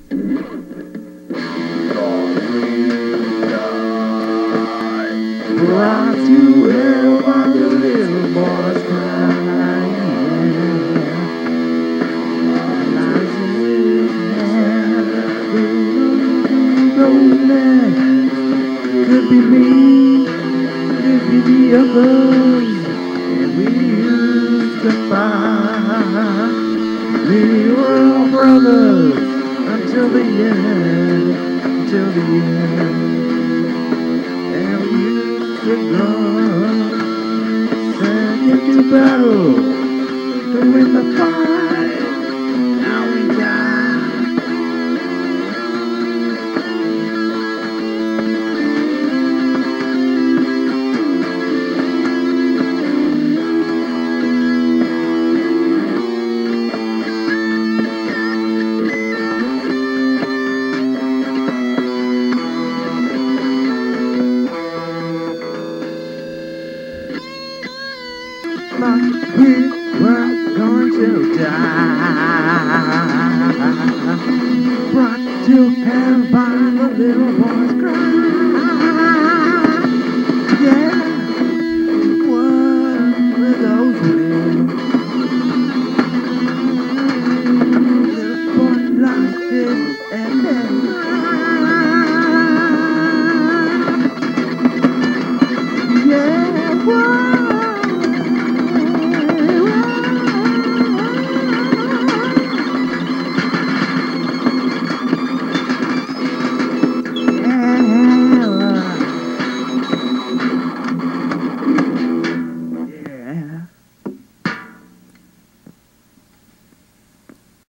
Brought to hell by the little boys crying. Lies in his hand, rolling. Could be me, could be the others, and we used to fight. We were all brothers until the end, until the end. And we used to go send into battle to win the fight. Now we die. But we were going to die. Brought to hell by the little boys crying.